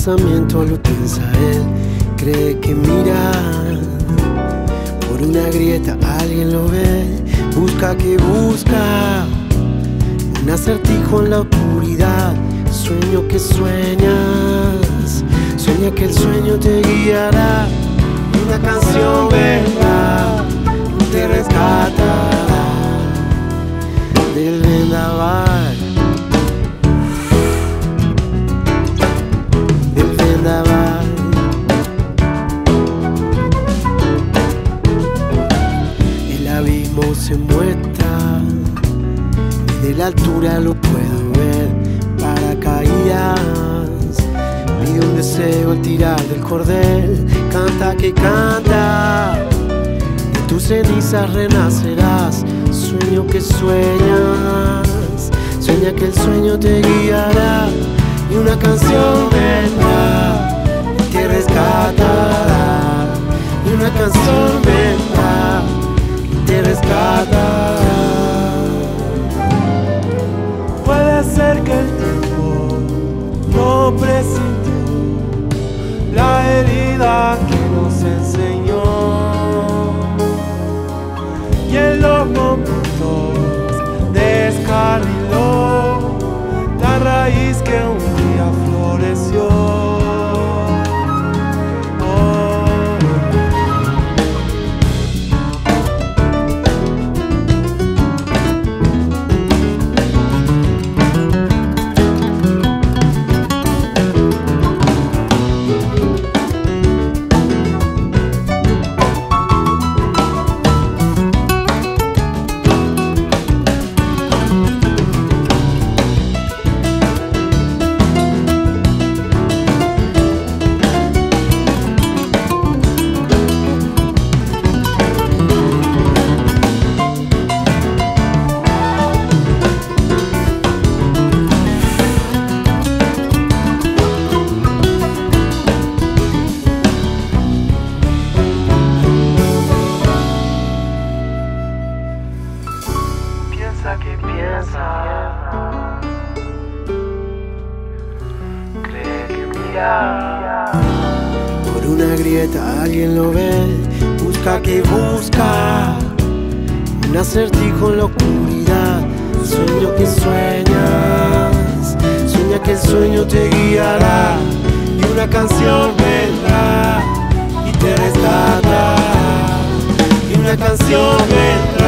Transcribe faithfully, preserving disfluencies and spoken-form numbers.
pensamiento lo piensa él. Cree que mira por una grieta, alguien lo ve. Busca que busca un acertijo en la oscuridad. Sueño que sueñas, sueña que el sueño te guiará. Y una canción vendrá y te rescatará del vendaval, del vendaval. El abismo se muestra y de la altura lo puedo ver. Paracaídas, pide un deseo al tirar del cordel. Canta que canta, de tus cenizas renacerás. Sueño que sueñas, sueña que el sueño te guiará. Y una canción vendrá y te rescatará. Y una canción vendrá y te rescatará. Puede ser que el tiempo no presintió la herida que nos enseñó, y en los momentos descarriló la raíz que un día floreció. Piensa que piensa, cree que mira por una grieta, alguien lo ve. Busca que busca un acertijo en la oscuridad. Sueño que sueñas, sueña que el sueño te guiará. Y una canción vendrá y te rescatará. Y una canción vendrá